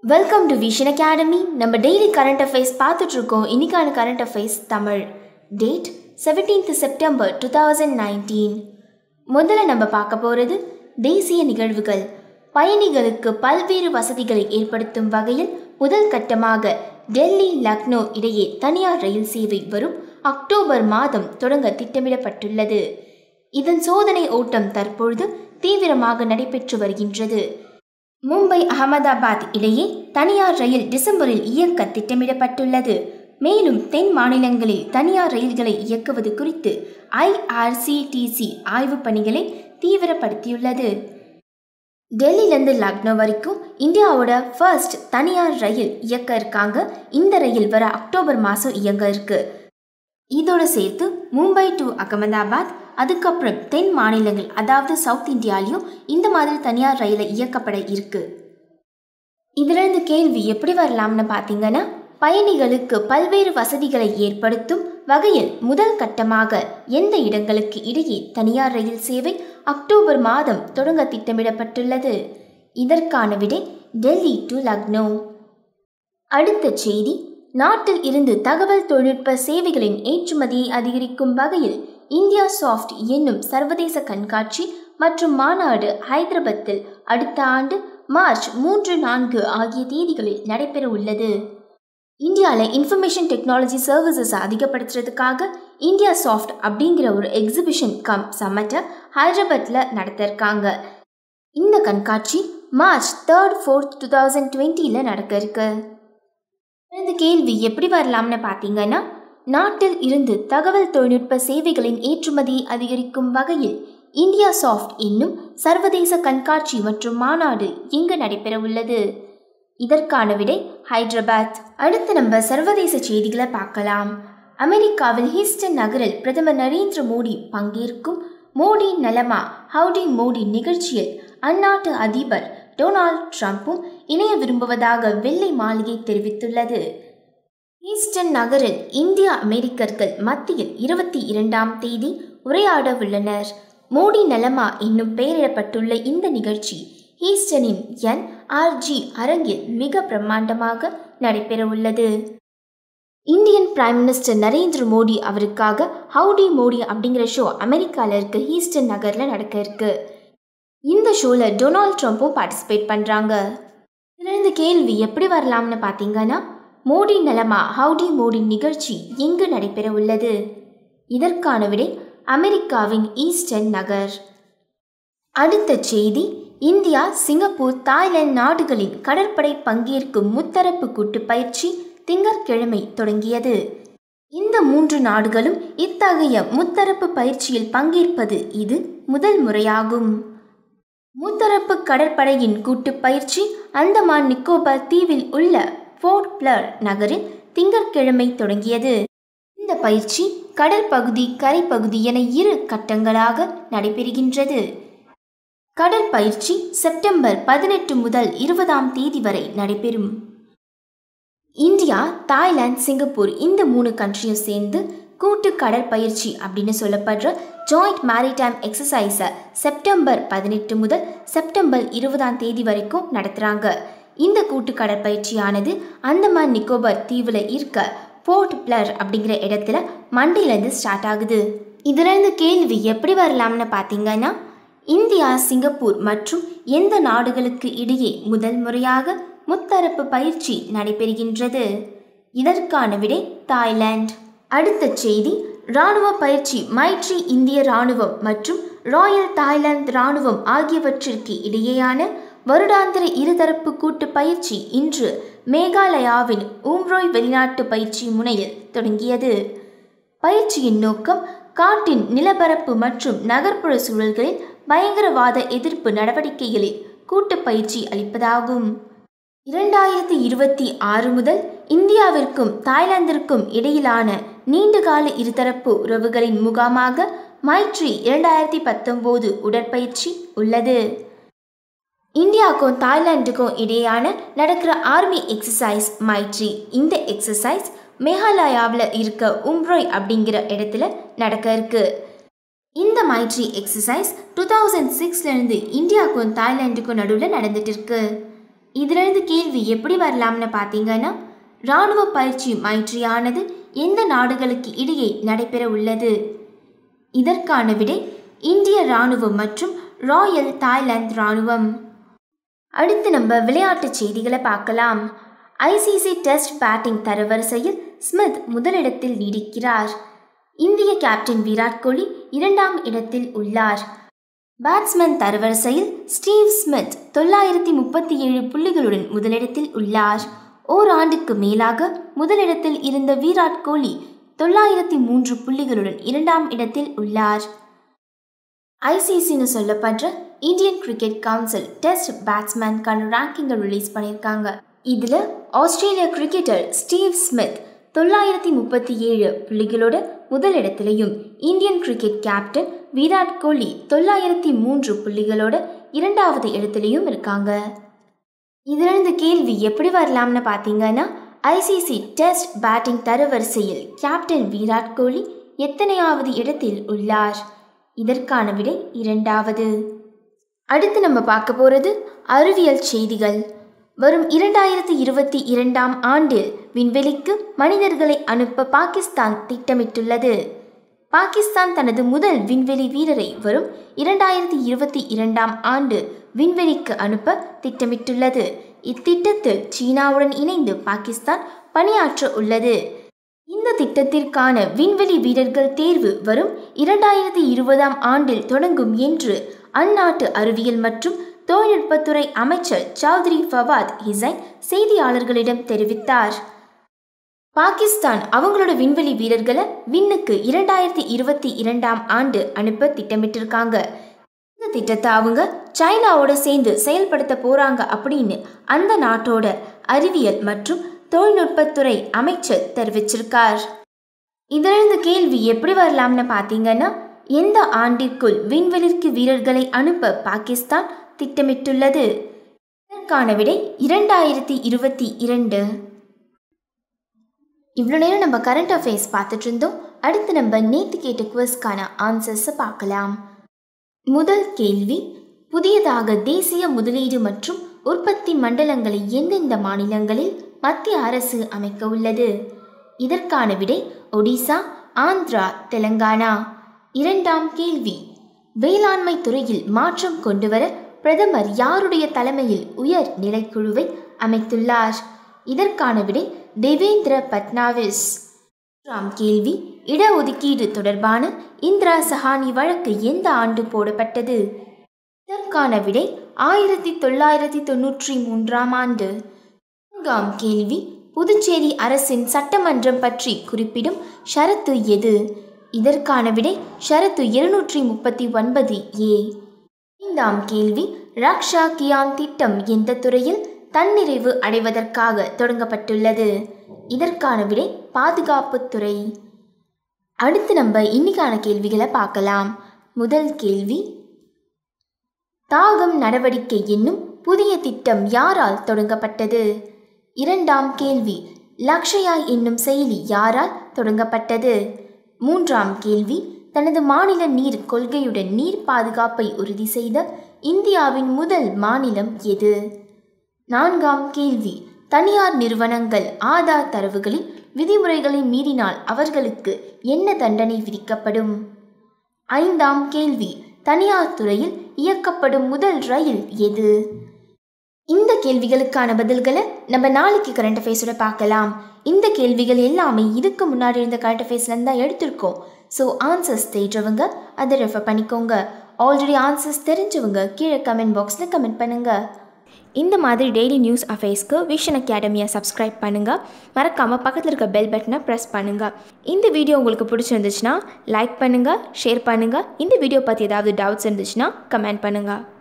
Welcome to vision academy. நம்ம daily current affairs பார்த்துட்டு இருக்கோம். இன்னைக்கான current affairs Tamil. Date 17th September 2019. முதல்ல நம்ம பார்க்க போகிறது தேசிய நிகழ்வுகள். பயணிகளுக்கு பல்வேறு வசதிகளை ஏற்படுத்தும் வகையில் முதல் கட்டமாக டெல்லி லக்னோ இடையே தனியார் ரயில் சேவை வரும் அக்டோபர் மாதம் தொடங்க திட்டமிடப்பட்டுள்ளது. இதன் சோதனை ஓட்டம் தற்பொழுது தீவிரமாக நடைபெற்று வருகின்றது. மும்பை அகமதாபாத் இடையே தனியார் ரயில் டிசம்பரில் இயக்க திட்டமிடப்பட்டுள்ளது. மேலும் தென் மாநிலங்களில் தனியார் ரயில்களை இயக்குவது குறித்து IRCTC ஆய்வு பணிகளை தீவிரப்படுத்தியுள்ளது. டெல்லியிலிருந்து லக்னோ வரைக்கும் இந்தியாவோட ஃபர்ஸ்ட் தனியார் ரயில் இயக்க இருக்காங்க. இந்த ரயில் வர அக்டோபர் மாதம் இயங்க இருக்கு. இதோடு சேர்த்து மும்பை டு அகமதாபாத், அதுக்கப்புறம் தென் மாநிலங்கள் அதாவது சவுத் இந்தியாலையும் இந்த மாதிரி தனியார் ரயிலை இயக்கப்பட இருக்கு. இதிலிருந்து கேள்வி எப்படி வரலாம்னு பார்த்தீங்கன்னா, பயணிகளுக்கு பல்வேறு வசதிகளை ஏற்படுத்தும் வகையில் முதல் கட்டமாக எந்த இடங்களுக்கு இடையே தனியார் ரயில் சேவை அக்டோபர் மாதம் தொடங்க திட்டமிடப்பட்டுள்ளது. இதற்கான விடை டெல்லி டு லக்னோ. அடுத்த செய்தி, நாட்டில் இருந்து தகவல் தொழில்நுட்ப சேவைகளின் ஏற்றுமதியை அதிகரிக்கும் வகையில் இந்தியா சாஃப்ட் என்னும் சர்வதேச கண்காட்சி மற்றும் மாநாடு ஹைதராபாத்தில் அடுத்த ஆண்டு மார்ச் 3-4 ஆகிய தேதிகளில் நடைபெற உள்ளது. இந்தியாவில் இன்ஃபர்மேஷன் டெக்னாலஜி சர்வீசஸ் அதிகப்படுத்துறதுக்காக இந்தியா சாஃப்ட் அப்படிங்கிற ஒரு எக்ஸிபிஷன் கம் சம்மட்டை ஹைதராபாத்தில் நடத்திருக்காங்க. இந்த கண்காட்சி மார்ச் 3-4 2020 நடக்க இருக்கு. இந்த கேள்வி எப்படி வரலாம்னு பார்த்தீங்கன்னா, நாட்டில் இருந்து தகவல் தொழில்நுட்ப சேவைகளின் ஏற்றுமதியை அதிகரிக்கும் வகையில் இந்தியா சாஃப்ட் என்னும் சர்வதேச கண்காட்சி மற்றும் மாநாடு எங்கு நடைபெற உள்ளது. இதற்கான விடை ஹைதராபாத். அடுத்து நம்ம சர்வதேச செய்திகளை பார்க்கலாம். அமெரிக்காவில் ஹூஸ்டன் நகரில் பிரதமர் நரேந்திர மோடி பங்கேற்கும் மோடி நலமா ஹவுடி மோடி நிகழ்ச்சியில் அந்நாட்டு அதிபர் டொனால்ட் ட்ரம்பும் இணைய விரும்புவதாக வெள்ளை மாளிகை தெரிவித்துள்ளது. ஹூஸ்டன் நகரில் இந்திய அமெரிக்கர்கள் மத்தியில் 22ஆம் தேதி உரையாட உள்ளனர். மோடி நலமா என்னும் பெயரிடப்பட்டுள்ள இந்த நிகழ்ச்சி ஹூஸ்டனின் NRG அரங்கில் மிக பிரம்மாண்டமாக நடைபெற உள்ளது. Indian prime minister Narendra Modi அவருக்காக ஹவுடி மோடி அப்படிங்கிற ஷோ அமெரிக்காவில் இருக்க ஹூஸ்டன் நகரில் நடக்க இருக்கு. இந்த ஷோவில் டொனால்ட் ட்ரம்ப்பும் பார்ட்டிசிபேட் பண்ணுறாங்க. இதிலிருந்து கேள்வி எப்படி வரலாம்னு பார்த்தீங்கன்னா, மோடி நலமா ஹவுடி மோடி நிகழ்ச்சி எங்கு நடைபெற உள்ளது. இதற்கான விடை அமெரிக்காவின் ஈஸ்டர்ன் நகர். அடுத்த செய்தி, இந்தியா சிங்கப்பூர் தாய்லாந்து நாடுகளின் கடற்படை பங்கேற்கும் முத்தரப்பு கூட்டு பயிற்சி திங்கட்கிழமை தொடங்கியது. இந்த 3 நாடுகளும் இத்தகைய முத்தரப்பு பயிற்சியில் பங்கேற்பது இது முதல் முறையாகும். முத்தரப்பு கடற்படையின் கூட்டு பயிற்சி அந்தமான் நிக்கோபார் தீவில் உள்ள போர்ட் பிளர் நகரில் திங்கட்கிழமை தொடங்கியது. இந்த பயிற்சி கடற்பகுதி கரைப்பகுதி என 2 கட்டங்களாக நடைபெறுகின்றது. கடற்பயிற்சி செப்டம்பர் 18 முதல் 20ஆம் தேதி வரை நடைபெறும். இந்தியா, தாய்லாந்து, சிங்கப்பூர் இந்த 3 கண்ட்ரியும் சேர்ந்து கூட்டு கடற்பயிற்சி அப்படின்னு சொல்லப்படுற ஜாயிண்ட் மேரிடைம் எக்ஸசைஸை செப்டம்பர் 18 முதல் செப்டம்பர் 20ஆம் தேதி வரைக்கும் நடத்துகிறாங்க. இந்த கூட்டு கடற்பயிற்சியானது அந்தமான் நிக்கோபார் தீவில் இருக்க போர்ட் பிளர் அப்படிங்கிற இடத்துல மண்டேலேருந்து ஸ்டார்ட் ஆகுது. இதிலிருந்து கேள்வி எப்படி வரலாம்னு பார்த்தீங்கன்னா, இந்தியா சிங்கப்பூர் மற்றும் எந்த நாடுகளுக்கு இடையே முதல் முறையாக முத்தரப்பு பயிற்சி நடைபெறுகின்றது. இதற்கான விடை தாய்லாந்து. அடுத்த செய்தி, இராணுவ பயிற்சி மைட்ரி இந்திய இராணுவம் மற்றும் ராயல் தாய்லாந்து இராணுவம் ஆகியவற்றிற்கு இடையேயான வருடாந்திர இருதரப்பு கூட்டு பயிற்சி இன்று மேகாலயாவின் ஊம்ரோய் வெளிநாட்டு பயிற்சி முனையில் தொடங்கியது. பயிற்சியின் நோக்கம் காட்டின் நிலப்பரப்பு மற்றும் நகர்ப்புற சூழல்களில் பயங்கரவாத எதிர்ப்பு நடவடிக்கைகளில் கூட்டு பயிற்சி அளிப்பதாகும். 2026 முதல் இந்தியாவிற்கும் தாய்லாந்திற்கும் இடையிலான நீண்டகால இருதரப்பு உறவுகளின் முகாமாக மைட்ரி 2019 உடற்பயிற்சி உள்ளது. இந்தியாவுக்கும் தாய்லாந்துக்கும் இடையான நடக்கிற ஆர்மி எக்ஸசைஸ் மைட்ரி. இந்த எக்ஸசைஸ் மேகாலயாவில் இருக்க உம்ரோய் அப்படிங்கிற இடத்துல நடக்க இருக்கு. இந்த மைட்ரி எக்ஸசைஸ் 2006 இந்தியாவுக்கும் தாய்லாந்துக்கும் நடுவில் நடந்துட்டு இருக்கு. இதிலிருந்து கேள்வி எப்படி வரலாம்னு பார்த்தீங்கன்னா, இராணுவ பயிற்சி மைற்றியானது எந்த நாடுகளுக்கு இடையே நடைபெற உள்ளது? இதற்கான விடை இந்திய இராணுவம் மற்றும் ராயல் தாய்லாந்து இராணுவம். அடுத்து நம்ம விளையாட்டு செய்திகளை பார்க்கலாம். ICC டெஸ்ட் பேட்டிங் தரவரிசையில் ஸ்மித் முதலிடத்தில் நீடிக்கிறார். இந்திய கேப்டன் விராட் கோலி 2ஆம் இடத்தில் உள்ளார். பேட்ஸ்மேன் தரவரிசையில் ஸ்டீவ் ஸ்மித் 937 புள்ளிகளுடன் முதலிடத்தில் உள்ளார். ஓராண்டுக்கு மேலாக முதலிடத்தில் இருந்த விராட் கோலி 903 புள்ளிகளுடன் 2ஆம் இடத்தில் உள்ளார். ICCன்னு சொல்லப்படுற இந்தியன் கிரிக்கெட் கவுன்சில் டெஸ்ட் பேட்ஸ்மேனுக்கான ரேங்கிங்கை ரிலீஸ் பண்ணியிருக்காங்க. இதில் ஆஸ்திரேலிய கிரிக்கெட்டர் ஸ்டீவ் ஸ்மித் 937 புள்ளிகளோட முதலிடத்திலையும், Indian cricket captain Virat Kohli 903 புள்ளிகளோட 2வது இடத்திலையும் இருக்காங்க. இதிலிருந்து கேள்வி எப்படி வரலாம்னு பார்த்தீங்கன்னா, ICC டெஸ்ட் பேட்டிங் தரவரிசையில் கேப்டன் விராட் கோலி எத்தனையாவது இடத்தில் உள்ளார்? இதற்கான விடை 2வது. அடுத்து நம்ம பார்க்க போகிறது அறிவியல் செய்திகள். வரும் 2022ஆம் ஆண்டில் விண்வெளிக்கு மனிதர்களை அனுப்ப பாகிஸ்தான் திட்டமிட்டுள்ளது. பாகிஸ்தான் தனது முதல் விண்வெளி வீரரை வரும் 2022ஆம் ஆண்டு விண்வெளிக்கு அனுப்ப திட்டமிட்டுள்ளது. இத்திட்டத்தில் சீனாவுடன் இணைந்து பாகிஸ்தான் பணியாற்ற உள்ளது. இந்த திட்டத்திற்கான விண்வெளி வீரர்கள் தேர்வு வரும் 2020ஆம் ஆண்டில் தொடங்கும் என்று அந்நாட்டு அறிவியல் மற்றும் தொழில்நுட்பத்துறை அமைச்சர் சௌத்ரி ஃபவாத் ஹுசைன் செய்தியாளர்களிடம் தெரிவித்தார். பாகிஸ்தான் அவங்களோட விண்வெளி வீரர்களை விண்ணுக்கு 2022ஆம் ஆண்டு அனுப்ப திட்டமிட்டிருக்காங்க. இந்த திட்டத்தை அவங்க சைனாவோட சேர்ந்து செயல்படுத்த போறாங்க அப்படின்னு அந்த நாட்டோட அறிவியல் மற்றும் தொழில்நுட்பத்துறை அமைச்சர் தெரிவிச்சிருக்கார். இதிலிருந்து கேள்வி எப்படி வரலாம்னு பார்த்தீங்கன்னா, எந்த ஆண்டிற்குள் விண்வெளிக்கு வீரர்களை அனுப்ப பாகிஸ்தான் திட்டமிட்டுள்ளது? இதற்கான விடை 2022. இவ்வளோ நேரம் நம்ம கரண்ட் அஃபேர்ஸ் பார்த்துட்டு இருந்தோம். அடுத்து நம்ம நேற்று கேட்ட குவஸ்க்கான ஆன்சர்ஸை பார்க்கலாம். முதல் கேள்வி, புதியதாக தேசிய முதலீடு மற்றும் உற்பத்தி மண்டலங்களை எந்தெந்த மாநிலங்களில் மத்திய அரசு அமைக்க உள்ளது? இதற்கான விடை ஒடிசா, ஆந்திரா, தெலங்கானா. இரண்டாம் கேள்வி, வேளாண்மை துறையில் மாற்றம் கொண்டுவர பிரதமர் யாருடைய தலைமையில் உயர் நிலைக்குழுவை அமைத்துள்ளார்? இதற்கான விடை தேவேந்திர பட்னாவிஸ். மூன்றாம் கேள்வி, இடஒதுக்கீடு தொடர்பான இந்திரா சஹானி வழக்கு எந்த ஆண்டு போடப்பட்டது? இதற்கான விடை 1993ஆம் ஆண்டு. நான்காம் கேள்வி, புதுச்சேரி அரசின் சட்டமன்றம் பற்றி குறிப்பிடும் ஷரத்து எது? இதற்கான விடை ஷரத்து 239A. ஐந்தாம் கேள்வி, ரக்ஷா கியான் திட்டம் எந்த துறையில் தன்னிறைவு அடைவதற்காக தொடங்கப்பட்டுள்ளது? இதற்கான விடை பாதுகாப்புத்துறை. அடுத்து நம்ம இன்னைக்கான கேள்விகளை பார்க்கலாம். முதல் கேள்வி, தாகம் நடவடிக்கை என்னும் புதிய திட்டம் யாரால் தொடங்கப்பட்டது? இரண்டாம் கேள்வி, லக்ஷயா என்னும் செயலி யாரால் தொடங்கப்பட்டது? மூன்றாம் கேள்வி, தனது மாநில நீர் கொள்கையுடன் நீர் பாதுகாப்பை உறுதி செய்த இந்தியாவின் முதல் மாநிலம் எது? நான்காம் கேள்வி, தனியார் நிறுவனங்கள் ஆதார் தரவுகளின் விதிமுறைகளை மீறினால் அவர்களுக்கு என்ன தண்டனை விதிக்கப்படும்? ஐந்தாம் கேள்வி, தனியார் துறையில் இயக்கப்படும் முதல் ரயில் எது? இந்த கேள்விகளுக்கான பதில்களை நம்ம நாளைக்கு கரண்ட் அஃபேர்ஸோட பார்க்கலாம். இந்த கேள்விகள் எல்லாமே இதுக்கு முன்னாடி இருந்த கரண்ட் அஃபேர்ஸ்லேருந்து தான் எடுத்திருக்கோம். ஸோ ஆன்சர்ஸ் தேடுறவங்க அதை ரெஃபர் பண்ணிக்கோங்க. ஆல்ரெடி ஆன்சர்ஸ் தெரிஞ்சவங்க கீழே கமெண்ட் பாக்ஸில் கமெண்ட் பண்ணுங்கள். இந்த மாதிரி டெய்லி நியூஸ் அஃபேர்ஸ்க்கு விஷன் அகாடமியை சப்ஸ்கிரைப் பண்ணுங்கள். மறக்காமல் பக்கத்தில் இருக்க பெல் பட்டனை ப்ரெஸ் பண்ணுங்கள். இந்த வீடியோ உங்களுக்கு பிடிச்சிருந்துச்சுன்னா லைக் பண்ணுங்கள், ஷேர் பண்ணுங்கள். இந்த வீடியோ பற்றி ஏதாவது டவுட்ஸ் இருந்துச்சுன்னா கமெண்ட் பண்ணுங்கள்.